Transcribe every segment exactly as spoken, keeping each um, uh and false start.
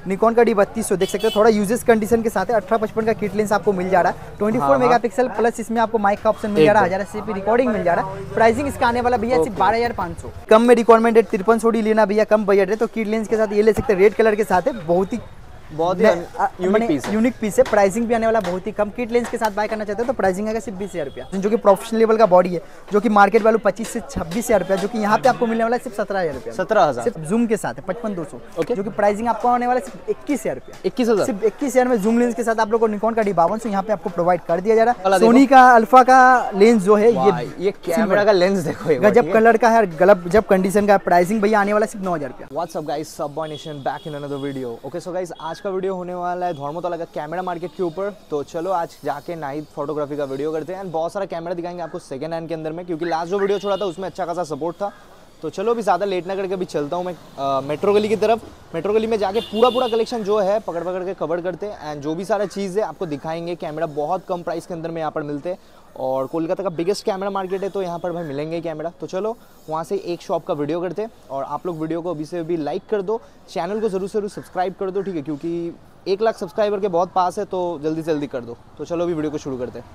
Nikon का D बत्तीस सौ देख सकते हो, थोड़ा यूजेस कंडीशन के साथ है। अठारह पचपन का किट लेंस आपको मिल जा रहा है, चौबीस मेगापिक्सल प्लस इसमें आपको माइक का ऑप्शन मिल जा रहा है, हजार अस्सी पी रिकॉर्डिंग मिल जा रहा है। प्राइसिंग इसका आने वाला भैया सिर्फ बारह हजार पाँच सौ। कम में रिक्वायरमेंट है, तिरपन सौ डी लेना भैया कम बजट है तो किट लेंस के साथ ये ले सकते हैं। रेड कलर के साथ है, बहुत ही बहुत ही यूनिक पीस है। यूनिक पीस है। प्राइसिंग भी आने वाला बहुत ही कम। किट लेंस के साथ बाय करना चाहते हो तो प्राइसिंग आएगा सिर्फ बीस हजार रुपया, जो कि प्रोफेशनल लेवल का बॉडी है, जो कि मार्केट वैल्यू पच्चीस से छब्बीस हजार रुपया, जो कि यहाँ पे आपको मिलने वाला है सिर्फ सत्रह हजार रुपया। सत्रह हजार सिर्फ जूम के साथ है, पचपन दो सौ, जो कि प्राइसिंग आपको आने वाला है सिर्फ इक्कीस हजार रुपया। इक्कीस हजार सिर्फ इक्कीस हजार में जूम लेंस के साथ आप लोग को निकॉन का डी बावन सौ यहाँ पे आपको प्रोवाइड कर दिया जा रहा है। सोनी का अल्फा का लेंस जो है ये ये कैमरा का लेंस देखो, गजब कलर का है, गलब जब कंडीशन का। प्राइसिंग भैया आने वाला सिर्फ नौ हजार रुपया। व्हाट्स अप गाइस, सब boy nation back in another video. Okay so guys, आज का वीडियो होने वाला है धर्मतला का कैमरा मार्केट के ऊपर। तो चलो आज जाके नाइट फोटोग्राफी का वीडियो करते हैं एंड बहुत सारा कैमरा दिखाएंगे आपको सेकंड हैंड के अंदर में, क्योंकि लास्ट जो वीडियो छोड़ा था उसमें अच्छा खासा सपोर्ट था। तो चलो अभी ज़्यादा लेट ना करके अभी चलता हूँ मैं मेट्रो गली की तरफ। मेट्रो गली में जाके पूरा पूरा कलेक्शन जो है पकड़ पकड़ के कवर करते हैं एंड जो भी सारा चीज़ है आपको दिखाएंगे। कैमरा बहुत कम प्राइस के अंदर में यहाँ पर मिलते हैं और कोलकाता का बिगेस्ट कैमरा मार्केट है, तो यहाँ पर भाई मिलेंगे ही कैमरा। तो चलो वहाँ से एक शॉप का वीडियो करते हैं और आप लोग वीडियो को अभी से अभी लाइक कर दो, चैनल को ज़रूर से ज़रूर सब्सक्राइब कर दो, ठीक है, क्योंकि एक लाख सब्सक्राइबर के बहुत पास है, तो जल्दी से जल्दी कर दो। तो चलो अभी वीडियो को शुरू करते हैं।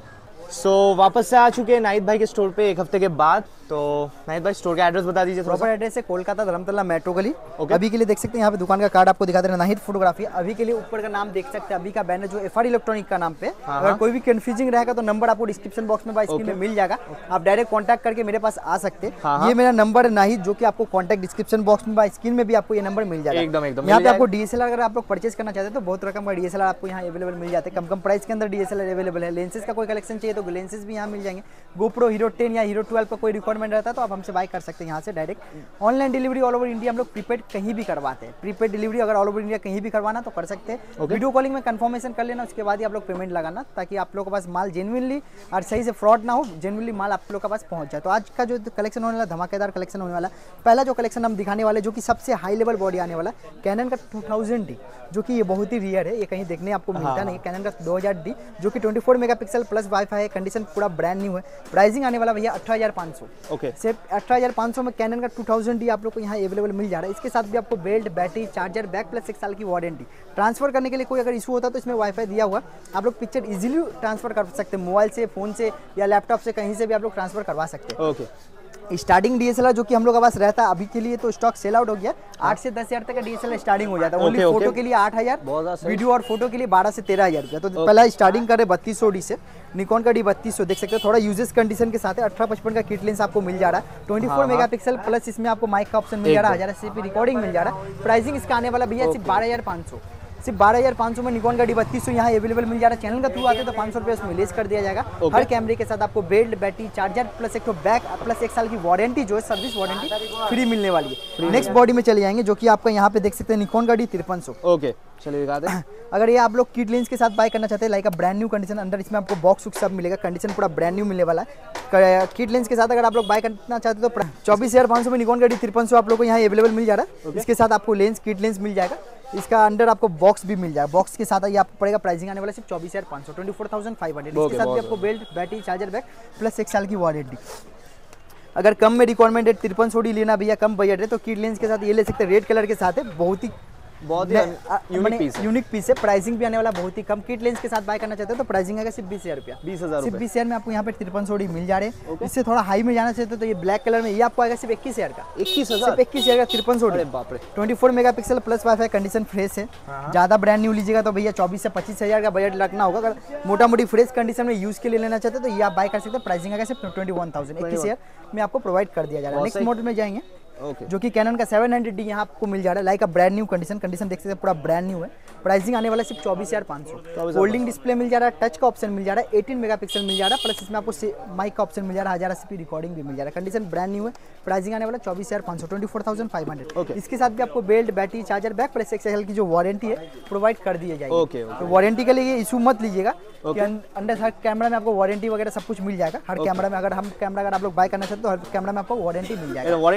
सो so, वापस से आ चुके हैं नाहिद भाई के स्टोर पे एक हफ्ते के बाद। तो नाहिद भाई स्टोर का एड्रेस बता दीजिए। प्रॉपर एड्रेस है कोलकाता धर्मतला मेट्रो गली। okay. अभी के लिए देख सकते हैं यहाँ पे दुकान का कार्ड आपको दिखा दे रहे हैं, नाहिद फोटोग्राफी। अभी के लिए ऊपर का नाम देख सकते हैं, अभी का बैनर जो एफआर इलेक्ट्रॉनिक का नाम पे। हाँ, अगर कोई भी कंफ्यूजिंग रहेगा तो नंबर आपको डिस्क्रिप्शन बॉक्स में स्क्रीन में मिल जाएगा, आप डायरेक्ट कॉन्टैक्ट करके मेरे पास आ सकते हैं। हाँ, ये मेरा नंबर है नाहिद, जो कि आपको कॉन्टैक्ट डिस्क्रिप्शन बॉक्स में स्क्रीन में भी आपको ये नंबर मिल जाएगा। एकदम एकदम यहाँ पे आपको डीएसएलआर अगर आप लोग परचेज करना चाहते हैं तो बहुत रकम का डीएसएलआर आपको यहाँ अवेलेबल मिल जाते हैं, कम कम प्राइस के अंदर डीएसएलआर अवेलेबल है। लेंसेज का कोई कलेक्शन चाहिए तो लेंसेज भी यहाँ मिल जाएंगे। गोप्रो हीरो टेन या हीरो ट्वेल्व का कोई रिक्वायरमेंट रहता है तो आप हमसे बाय कर सकते हैं यहाँ से direct. Online delivery all over India हम लोग प्रीपेड कहीं भी करवाते हैं। प्रीपेड डिलीवरी अगर ऑल ओवर इंडिया कहीं भी करवाना तो कर सकते हैं। वीडियो कॉलिंग में कंफर्मेशन कर लेना, उसके बाद ही आप लोग पेमेंट लगाना, ताकि आप लोग के पास माल जेन्युइनली और सही से फ्रॉड ना हो, जेन्युइनली माल आप लोग के पास पहुंच जाए। तो आज का जो कलेक्शन होने वाला धमाकेदार कलेक्शन होने वाला, पहला जो कलेक्शन हम दिखाने वाले जो कि सबसे हाई लेवल बॉडी आने वाला, कैनन का टू थाउजेंड डी, जो कि ये बहुत ही रियर है, ये कहीं देखने आपको मिलता नहीं। कैनन का दो हज़ार डी जो कि चौबीस मेगापिक्सल प्लस वाईफाई है, कंडीशन पूरा ब्रांड न्यू है। प्राइसिंग आने वाला भैया अठारह हजार पाँच सौ। ओके, सिर्फ अठारह हजार पाँच सौ में कैनन का टू थाउजेंड डी आप लोग को यहाँ अवेलेबल मिल जा रहा है। इसके साथ भी आपको belt, battery, charger, back plus एक साल की वारंटी। ट्रांसफर करने के लिए कोई अगर इशू होता है तो इसमें वाईफाई दिया हुआ, आप लोग पिक्चर इजीली ट्रांसफर कर सकते हैं, मोबाइल से, फोन से या लैपटॉप से, कहीं से भी आप लोग ट्रांसफर करवा सकते हैं। ओके, स्टार्टिंग डीएसएलआर जो कि हम लोग के पास रहता है अभी के लिए तो स्टॉक सेल आउट हो गया। आठ से दस हजार तक का डीएसएलआर स्टार्टिंग हो जाता है। ओनली फोटो के लिए आठ हजार, वीडियो और फोटो के लिए बारह से तेरह हजार रुपया। तो पहला स्टार्टिंग करे बत्तीस सौ डी से, निकॉन का डी बत्तीस सौ देख सकते हो, थोड़ा यूजेस कंडीशन के साथ है। अठारह पचपन का किट लेंस आपको मिल जा रहा है, चौबीस मेगापिक्सल प्लस इसमें आपको माइक का ऑप्शन मिल जा रहा है, हजार अस्सी पी रिकॉर्डिंग मिल जा रहा है। प्राइसिंग इसका आने वाला भैया सिर्फ बारह हजार पाँच सौ। सिर्फ बारह हजार पाँच सौ में निकॉन का डी बत्तीस सौ यहाँ अवेलेबल मिल जा रहा है। चैनल का थ्रू आते तो पाँच सौ रुपये उसमें लेस कर दिया जाएगा। हर कैमरे के साथ आपको बेल्ट, बैटरी, चार्जर प्लस एक तो बैक प्लस एक साल की वारंटी जो है सर्विस वारंटी फ्री मिलने वाली है। नेक्स्ट बॉडी में चले जाएंगे जो कि आपका यहाँ पे देख सकते हैं निकॉन का डी तिरपन सौ। ओके, चलिए दिखा दें। अगर ये आप लोग किट लेंस के साथ बाय करना चाहते हैं, like a brand new condition, अंदर इसमें आपको बॉक्स सब मिलेगा, कंडीशन पूरा ब्रांड न्यू मिलने वाला है। किट लेंस के साथ अगर आप लोग बाय करना चाहते हैं तो चौबीस हजार पाँच सौ में निकॉन का डी तिरपन सौ आप लोग को यहाँ अवेलेबल मिल जा रहा है। इसके साथ आपको लेंस, किट लेंस मिल जाएगा, इसका अंदर आपको बॉक्स भी मिल जाएगा। बॉक्स के साथ ये आपको पड़ेगा, प्राइसिंग आने वाला सिर्फ चौबीस हजार पाँच सौ, twenty four thousand five hundred. इसके साथ भी आपको belt, battery, charger, back plus एक साल की वारंटी। अगर कम में रिक्वायरमेंट है, तिरपन सौ डी लेना भैया कम बजट है तो किट लेंस के साथ ये ले सकते हैं। रेड कलर के साथ है, बहुत ही बहुत ही यूनिक पीस है। यूनिक पीस है। प्राइसिंग भी आने वाला बहुत ही कम। किट लेंस के साथ बाय करना चाहते हो तो प्राइसिंग आएगा सिर्फ बीस हजार रुपया। बीस हजार सिर्फ बीस हजार में आपको यहाँ पे तिरपन सौ डी मिल जा रहे हैं। इससे थोड़ा हाई में जाना चाहते हो तो ये ब्लैक कलर में ये आपको आएगा सिर्फ इक्कीस हजार का। इक्कीस हजार सिर्फ इक्कीस हजार का तिरपन सौ डी। बाप रे, twenty four mega pixel plus WiFi, condition fresh है। ज्यादा ब्रांड न्यू लीजिएगा तो भैया चौबीस से पच्चीस हजार का बजट लगना होगा। अगर मोटा मोटी फ्रेश कंडीशन में यूज के लिए लेना चाहते हो तो ये आप बाय कर सकते हैं। प्राइसिंग आएगा सिर्फ ट्वेंटी वन थाउजेंड, इक्कीस हजार में आपको प्रोवाइड कर दिया जा रहा है। नेक्स्ट मॉडल में जाएंगे Okay. जो कि कैनन का सेवन हंड्रेड डी यहाँ आपको मिल जा रहा है, like a brand new condition. Condition देख सकते हैं पूरा ब्रांड न्यू है। प्राइसिंग आने वाला सिर्फ चौबीस हजार पाँच सौ। फोल्डिंग डिस्प्ले मिल जा रहा है, टच का ऑप्शन मिल जा रहा है, अठारह मेगापिक्सल मिल जा रहा है, प्लस इसमें आपको माइक का ऑप्शन मिल जा रहा है, हजार अस्सी पी रिकॉर्डिंग भी मिल जा रहा है। कंडीशन ब्रांड न्यू है। प्राइसिंग आने वाला चौबीस हजार पाँच सौ, twenty four thousand five hundred. इसके साथ भी आपको belt, battery, charger, back plus एक साल की जो वारंटी है प्रोवाइड कर दी जाएगी। okay, okay. तो वारंटी के लिए इशू मत लीजिएगा कि अंदर हर कैमरा में आपको वारंटी वगैरह सब कुछ मिल जाएगा। हर कैमरा में अगर हम कैमरा अगर आप लोग बाय करना चाहते हो तो हर कैमरा में आपको वारंटी मिल जाएगा। वारंटी तो मिलेगा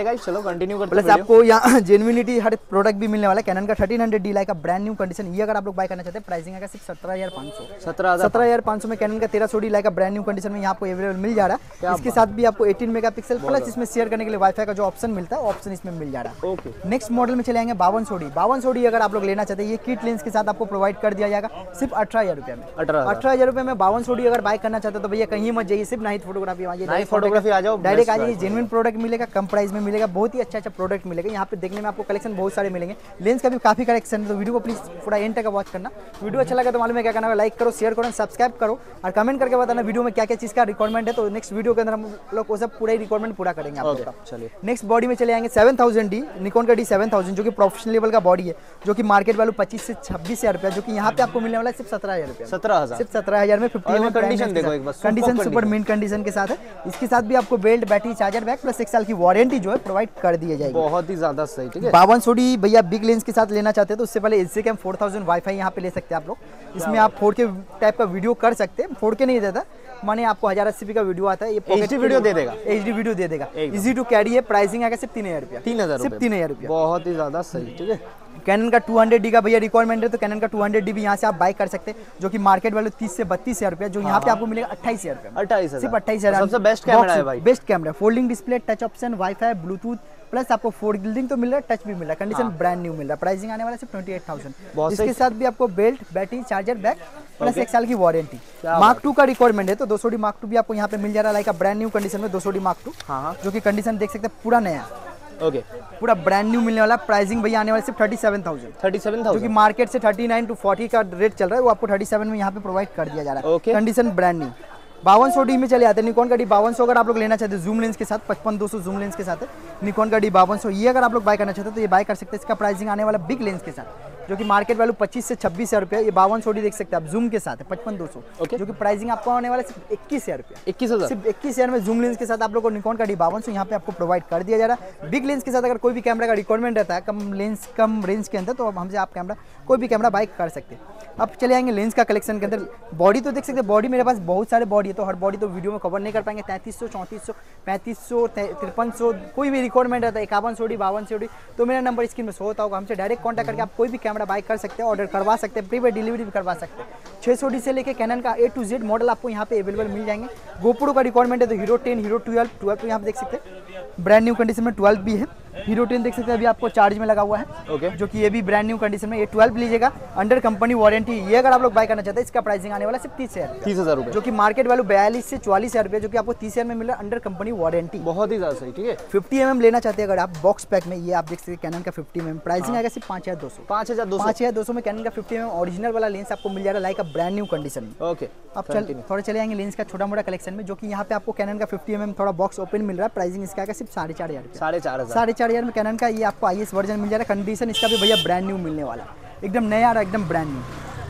गाइस, चलो कंटिन्यू करते प्लस हैं। आपको यहाँ जेन्युइनिटी हर प्रोडक्ट भी मिलने वाला है। कैनन का thirteen hundred D like brand new condition, ये अगर आप लोग बाय करना चाहते हैं प्राइसिंग आएगा सिर्फ सत्रह हजार पाँच सौ सत्रह सत्रह हजार पाँच सौ में कैनन का तेरह सौ D like brand new condition में यहाँ आपको अवेलेबल मिल जा रहा है। इसके साथ भी आपको एटीन मेगापिक्सल प्लस इसमें शेयर करने के लिए वाईफाई का जो ऑप्शन मिलता है ऑप्शन इसमें मिल जा रहा है। ओके, नेक्स्ट मॉडल में चले आएंगे बावन सौ डी। बावन सौ डी अगर आप लोग लेना चाहते हैं, ये किट लेंस के साथ आपको प्रोवाइड कर दिया जाएगा सिर्फ अठारह हजार रुपये में। अठारह अठारह हजार रुपये में बावन सौ डी अगर बाय करना चाहते हो तो भैया कहीं मत जाइए, सिर्फ नाइट फोटोग्राफी आ नाइट फोटोग्राफी आ जाओ, डायरेक्ट आ जाइए। जेन्युइन प्रोडक्ट मिलेगा, कम प्राइस में मिलेगा, बहुत ही अच्छा अच्छा प्रोडक्ट मिलेगा। यहाँ पे देखने में आपको कलेक्शन बहुत सारे मिलेंगे, लेंस का भी काफी कलेक्शन है। तो वीडियो को प्लीज पूरा एंड तक वॉच करना। वीडियो अच्छा लगा तो मालूम है क्या करना है, लाइक करो, शेयर करो, सब्सक्राइब करो और कमेंट करके बताना वीडियो में क्या क्या चीज का रिक्वायरमेंट है। तो नेक्स्ट वीडियो के अंदर हम लोग वो सब पूरा रिक्वायरमेंट पूरा करेंगे आप लोग का। चलिए नेक्स्ट बॉडी में चले आएंगे सेवन थाउजेंड डी, निकॉन का डी सेवन थाउजेंड जो कि प्रोफेशनल लेवल का बॉडी है, जो कि मार्केट वैल्यू पच्चीस से छब्बीस हजार रुपया, जो कि यहाँ पे आपको मिलने वाला है सिर्फ सत्रह हजार रुपया। सत्रह हजार सिर्फ सत्रह हजार में फिफ्टी एम कंडीशन देखो एक बार, कंडीशन सुपर मिंट कंडीशन के साथ है। इसके साथ भी आपको belt, battery, charger bag plus एक साल की वारंटी जो है प्रोवाइड कर दी जाएगी। बहुत ही ज्यादा सही, ठीक है। बावन सौ डी भैया बिग लेंस के साथ लेना चाहते हैं तो उससे पहले H C cam four thousand wifi यहाँ पे ले सकते हैं आप लोग। इसमें आप फोर के टाइप का वीडियो कर सकते हैं, फोर के नहीं देता माने आपको हजार अस्सी पी का वीडियो आता है, ये एचडी वीडियो दे देगा, एचडी वीडियो दे देगा, इजी टू कैरी है। प्राइसिंग आएगा सिर्फ तीन हजार रुपया, तीन हजार सिर्फ तीन हजार रुपया, बहुत ही ज्यादा सही, ठीक है। कैनन का टू हंड्रेड डी का भैया रिक्वायरमेंट है तो कैनन का टू हंड्रेड डी भी यहाँ से आप बाय कर सकते हैं, जो कि मार्केट वैल्यू तीस से बत्तीस हजार रुपया, जो यहाँ पे आपको मिलेगा अट्ठाईस हजार रुपया, अट्ठाईस सिर्फ अट्ठाईस हजार। सबसे बेस्ट कैमरा है भाई, best camera, folding display, touch option, WiFi, Bluetooth plus आपको फोल्डिंग तो मिल रहा है, टच भी मिल रहा है, कंडीशन ब्रांड न्यू मिल रहा है। प्राइसिंग आने वाला सिर्फ ट्वेंटी एट थाउजेंड। इसके साथ भी आपको belt, battery, charger bag plus एक साल की वारंटी। मार्क टू का रिक्वायरमेंट है तो दो सौ डी मार्क टू भी आपको यहाँ पे मिल जा रहा है, लाइक ब्रांड न्यू कंडीशन में दो सौ डी मार्क टू, जो कि कंडीशन देख सकते हैं पूरा नया, ओके पूरा ब्रांड न्यू मिलने वाला। प्राइसिंग भैया आने वाला सिर्फ thirty seven thousand, thirty seven जो कि मार्केट से थर्टी नाइन टू फोर्टी का रेट चल रहा है, वो आपको थर्टी सेवन में यहाँ पे प्रोवाइड कर दिया जा रहा है। okay. Condition brand new. बावन सौ डी में चले आते हैं, निकॉन का डी बावन सौ अगर आप लोग लेना चाहते हैं जूम लेंस के साथ, पचपन दो सौ जूम लेंस के साथ है निकॉन का डी बावन सौ, ये अगर आप लोग बाय करना चाहते हैं तो ये बाय कर सकते हैं। इसका प्राइसिंग आने वाला बिग लेंस के साथ, जो कि मार्केट वैल्यू पच्चीस से छब्बीस हजार रुपया, ये बावन सौ डी देख सकते हैं आप जूम के साथ है, पचपन दो सौ, okay. जो कि प्राइसिंग आपको आने वाला सिर्फ इक्कीस हजार रुपया, इक्कीस हजार सिर्फ इक्कीस हजार में जूम लेंस के साथ आप लोग को निकॉन का डी बावन सौ यहाँ पे आपको प्रोवाइड कर दिया जा रहा है। बिग लेंस के साथ अगर कोई भी कैमरा का रिक्वायरमेंट रहता है कम लेंस कम रेंज के अंदर, तो हमसे आप कैमरा कोई भी कैमरा बाय कर सकते हैं। अब चले आएंगे लेंस का कलेक्शन के अंदर। बॉडी तो देख सकते हैं, बॉडी मेरे पास बहुत सारे बॉडी है, तो हर बॉडी तो वीडियो में कवर नहीं कर पाएंगे। तैंतीस सौ, चौंतीस सौ, पैंतीस सौ, तिरपन सौ, कोई भी रिक्वायरमेंट रहता है, इक्यावन सौ डी, बावन सौ डी, तो मेरा नंबर स्क्रीन में शो होता होगा, हमसे डायरेक्ट कॉन्टैक्ट करके आप कोई भी कैमरा बाय कर सकते हैं, ऑर्डर करवा सकते हैं, प्री वेड डिलीवरी भी करवा सकते हैं। छह सौ डी से लेके कैनन का ए टू जेड मॉडल आपको यहाँ पे अवेलेबल मिल जाएंगे। गोप्रो का रिक्वायरमेंट है तो hero ten, hero twelve, twelve तो यहाँ पे देख सकते हैं ब्रांड न्यू कंडीशन में, ट्वेल्व भी है। हीरो टेन देख सकते हैं अभी आपको चार्ज में लगा हुआ है, okay. जो कि ये भी ब्रांड न्यू कंडीशन में, ये ट्वेल्व लीजिएगा अंडर कंपनी वारंटी। ये अगर आप लोग बाय करना चाहते हैं, इसका प्राइसिंग आने वाला सिर्फ तीस हजार तीस हजार रुपये, जो कि मार्केट वैल्यू बयालीस से चौवालीस हजार रुपये, जो कि आपको तीस हजार में मिल रहा है अंडर कंपनी वारंटी। बहुत ही ज्यादा सही, ठीक है। फिफ्टी एम एम लेना चाहते हैं अगर आप बॉक्स पैक में, ये आप देख सकते हैं कैनन का फिफ्टी एम एम, प्राइसिंग आएगा सिर्फ पाँच हजार दो सौ पाँच हजार दो सौ पाँच हजार दो सौ में कैनन का फिफ्टी एम एम ओरिजिनल वाला लेंस आपको मिल जाएगा, like a brand new condition में। ओके, अब चल थोड़े चले आएंगे लेंस का छोटा मोटा कलेक्शन में, जो कि यहाँ पे आपको कैनन का फिफ्टी एम एम थोड़ा बॉक्स ओपन मिल रहा है। प्राइसिंग इसका आएगा सिर्फ साढ़े चार हजार साढ़े चार हजार साढ़े चार हजार में कैनन का ये आपको आई एस वर्जन मिल जाएगा। कंडीशन इसका भी भैया ब्रांड न्यू मिलने वाला, एकदम नया और एकदम ब्रांड न्यू।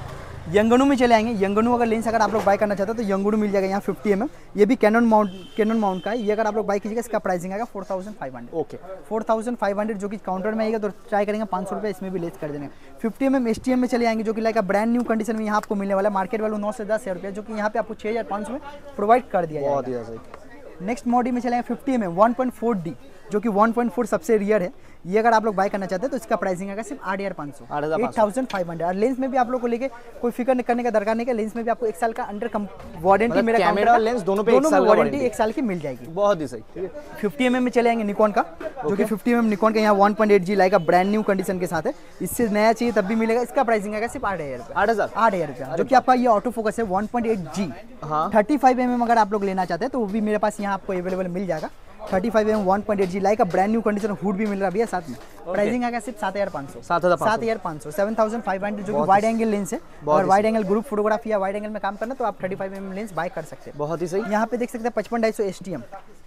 यंगनू में चले आएंगे। यंगनू अगर लेंस अगर आप लोग बाय करना चाहते हो तो यंगनू मिल जाएगा यहाँ फिफ्टी एम एम, ये भी कैनन माउंट कैनन माउंट का है। ये अगर आप लोग बाय कीजिएगा, इसका प्राइसिंग आएगा four thousand five hundred okay four thousand five hundred, जो कि काउंटर में आएगा तो ट्राई करेंगे पाँच सौ रुपये इसमें भी लेस कर देंगे। Fifty M M S T M में चले आएंगे, जो कि लाइक ब्रांड न्यू कंडीशन में यहाँ आपको मिलने वाला, मार्केट वैल्यू नौ से दस हजार रुपये, जो कि यहाँ पे आपको छः हजार पाँच सौ में प्रोवाइड कर दिया बहुत जाएगा। ही सही। नेक्स्ट मॉडल में चले आएंगे fifty M M one point four D, जो कि वन पॉइंट फोर सबसे रियर है। ये अगर आप लोग बाय करना चाहते हैं तो इसका प्राइसिंग आएगा सिर्फ आठ हजार पाँच सौ एट थाउजेंड फाइव हंड्रेड। और लेंस में भी आप लोग को लेके कोई फिक्र करने का दरकार नहीं है, लेंस में भी आपको एक साल का अंडर वारंटी, मेरा कैमरा और लेंस दोनों पे एक साल वारंटी एक साल की मिल जाएगी। बहुत ही सही। फिफ्टी एम एम में चले आएंगे निकॉन का, जो कि फिफ्टी एम एम निकॉन का यहाँ one point eight G like brand new condition के साथ है। इससे नया चाहिए तब भी मिलेगा। इसका प्राइसिंग आएगा सिर्फ आठ हजार आठ हजार आठ हजार रुपया, जो कि आपका ये ऑटो फोकस है one point eight G. Thirty five M M अगर आप लोग लेना चाहते हैं तो वो भी मेरे पास यहाँ आपको अवेलेबल मिल जाएगा। Thirty five M one point eight G like brand new condition, hood भी मिल रहा है भैया साथ में। प्राइसिंग आएगा सिर्फ सात हजार पाँच सौ सात हजार पाँच सौ सेवन थाउजेंड फाइव हंड्रेड, जो कि वाइड एंगल लेंस है। और वाइड एंगल ग्रुप फोटोग्राफी या वाइड एंगल में काम करना तो आप thirty five M M lens buy कर सकते हैं। बहुत ही सही। यहाँ पे देख सकते हैं पचपन ढाई सौ एस टी एम,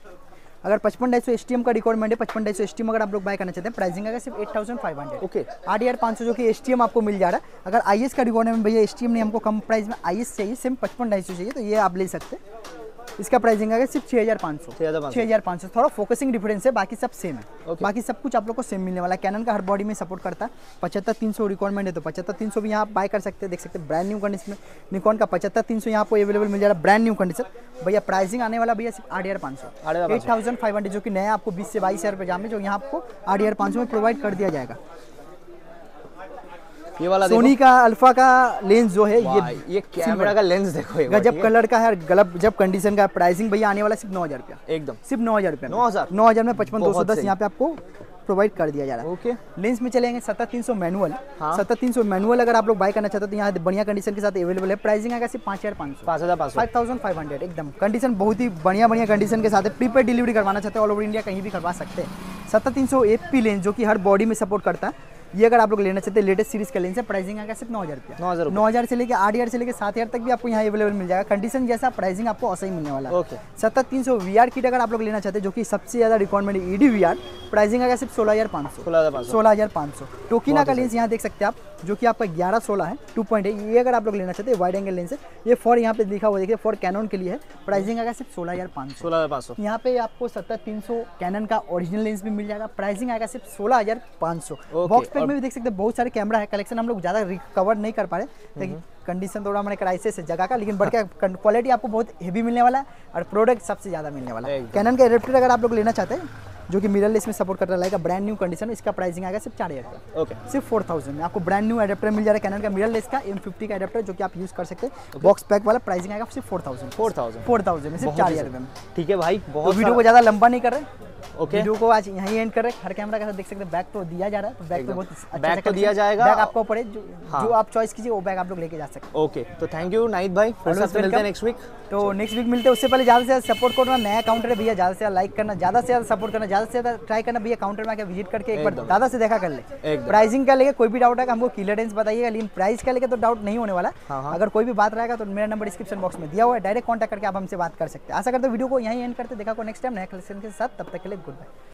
अगर पचपन ढाई सौ एस टी एम का रिक्वायरमेंट है, पचपन ढाई सौ एस टी एम अगर आप लोग बाय करना चाहते हैं, प्राइसिंग आएगा सिर्फ eight thousand five hundred okay आठ हजार पाँच सौ, जो कि एस टी एम आपको मिल जा रहा है। अगर आई एस का रिक्वायरमेंट भैया एस टी एम नहीं, हमको कम प्राइस में आई एस चाहिए, सिर्फ पचपन ढाई सौ चाहिए, तो ये आप ले सकते हैं। इसका प्राइसिंग आएगा सिर्फ छः हज़ार पाँच सौ छः हज़ार पाँच सौ छः हज़ार पाँच सौ थोड़ा फोकसिंग डिफरेंस है, बाकी सब सेम है। Okay. बाकी सब कुछ आप लोग को सेम मिलने वाला है। कैनन का हर बॉडी में सपोर्ट करता है। पचहत्तर तीन सौ रिक्वायरमेंट है तो पचहत्तर तीन सौ भी यहाँ आप बाय कर सकते हैं, देख सकते हैं ब्रांड न्यू कंडीशन में। निकॉन का पचहत्तर तीन सौ यहाँ आपको अवेलेबल मिल जा रहा है ब्रांड न्यू कंडीशन। भैया प्राइसिंग आने वाला भैया सिर्फ आठ हज़ार पाँच सौ एट थाउजेंड फाइव हंड्रेड जो कि नया आपको बीस से बाईस हज़ार रुपये जामे जो यहाँ आपको आठ हज़ार पाँच सौ में प्रोवाइड कर दिया जाएगा। ये वाला सोनी का अल्फा का लेंस जो है ये ये कैमरा का लेंस देखो एक बार, गजब ठीक है? कलर का है, गलब जब कंडीशन का। प्राइसिंग भैया आने वाला सिर्फ नौ हज़ार रुपया, एकदम सिर्फ नौ हज़ार रुपये नौ हज़ार नौ हज़ार में पचपन दो सौ बहुत दस सही। यहाँ पे आपको प्रोवाइड कर दिया जा रहा है। ओके लेंस में चलेंगे सत्तर तीन सौ मैनुअल। हाँ। सत्तर तीन सौ मैनुअल अगर आप लोग बाय करना चाहते हो तो यहाँ बढ़िया कंडीशन के साथ अवेलेबल है। प्राइसिंग आएगा सिर्फ पाँच हज़ार पाँच सौ पाँच हज़ार पाँच सौ फाइव थाउजेंड फाइव हंड्रेड एकदम कंडीशन बहुत ही बढ़िया बढ़िया कंडीशन के साथ है। प्रीपेड डिलीवरी करवाना चाहते हैं ऑल ओवर इंडिया कहीं भी करवा सकते हैं। सत्तर तीन सौ एफ पी लेंस जो कि हर बॉडी में सपोर्ट करता है, ये अगर आप लोग लेना चाहते हैं लेटेस्ट सीरीज का लेंस है। प्राइसिंग आएगा सिर्फ नौ हज़ार रुपया नौ हज़ार नौ हज़ार से लेकर आठ हज़ार से लेकर सात हज़ार तक भी आपको यहाँ अवेलेबल मिल जाएगा। कंडीशन जैसा प्राइसिंग आपको ऐसा ही मिलने वाला है। ओके सत्तर तीन सौ वी आर किट अगर आप लोग लेना चाहते हैं जो कि सबसे ज़्यादा रिक्वायरमेंट है ईडी वी आर, प्राइसिंग आएगा सिर्फ सोलह हज़ार पाँच सौ सोलह हज़ार पाँच सौ सोलह हज़ार पाँच सौ टोकिना का लेंस यहाँ देख सकते हैं आप जो कि आपका ग्यारह सोलह है टू पॉइंट है। ये अगर आप लोग लेना चाहते हैं वाइड एंगल लेंस है, ये फॉर यहाँ पे लिखा हुआ देखिए फॉर कैनन के लिए है। प्राइसिंग आएगा सिर्फ सोलह हज़ार पाँच सौ सोलह हज़ार पाँच सौ यहाँ पे आपको सत्तर तीन सौ कैनन का ओरिजिनल लेंस भी मिल जाएगा। प्राइसिंग आएगा सिर्फ सोलह हज़ार पाँच सौ Okay, बॉक्स पैक और- में भी देख सकते हैं बहुत सारे कैमरा है। कलेक्शन हम लोग ज़्यादा रिकवर नहीं कर पा रहे लेकिन कंडीशन थोड़ा हमारे क्राइसिस है जगह का, लेकिन बढ़ के क्वालिटी आपको बहुत हेवी मिलने वाला है और प्रोडक्ट सबसे ज़्यादा मिलने वाला है। एकदम। कैनन का एडेप्टर अगर आप लोग लेना चाहते हैं जो कि मिररलेस में सपोर्ट कर रहा है, ब्रांड न्यू कंडीशन, इसका प्राइसिंग आएगा सिर्फ चार हज़ार रुपये ओके सिर्फ फोर थाउजेंड में आपको ब्रांड न्यू एडेप्टर मिल जा रहा है। कैनन का मिररलेस का एम फिफ्टी का एडेप्टर जो कि आप यूज़ कर सकते हैं। बॉक्स पैक वाला प्राइसिंग आएगा सिर्फ four thousand four thousand four thousand में सिर्फ चार हज़ार रुपये में। ठीक है भाई, तो बहुत वीडियो को ज़्यादा लंबा नहीं कर रहे, ओके वीडियो को आज यहीं एंड कर रहे हैं। हर कैमरा के साथ देख सकते हैं बैग तो दिया जा रहा है, तो बैग तो एकदम। बहुत अच्छा बैग अच्छा तो दिया जाएगा। बैग आपको पड़े जो, हाँ। जो आप चॉइस कीजिए वो बैग आप लोग लेके जा सकते हैं। ओके तो थैंक यू नाहिद भाई, फिर से Always आपसे मिलते हैं welcome। Next week. तो नेक्स्ट वीक मिलते हैं, उससे पहले ज़्यादा से ज़्यादा सपोर्ट करना। नया काउंटर है भैया, ज़्यादा से ज़्यादा लाइक करना, ज़्यादा से ज़्यादा सपोर्ट करना, ज़्यादा से ज़्यादा ट्राई करना भैया काउंटर में आके विजिट करके एक बार एकदम। दादा से देखा कर ले। एकदम। प्राइसिंग का लेके कोई भी डाउट है हमको क्लियरेंस बताइएगा, लेकिन प्राइस का लेके तो डाउट नहीं होने वाला। हाँ, हाँ। अगर कोई भी बात रहेगा तो मेरा नंबर डिस्क्रिप्शन बॉक्स में दिया हुआ है, डायरेक्ट कॉन्टैक्ट करके आप हमसे बात कर सकते हैं। आशा करते हैं वीडियो को यहीं एंड करते, देखा को नेक्स्ट टाइम नया कलेक्शन के साथ, तब तक के लिए गुड बाय।